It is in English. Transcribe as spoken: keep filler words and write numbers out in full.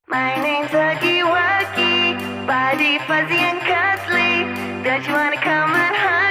My name's Huggy Wuggy, body fuzzy and cuddly. Don't you wanna come and hug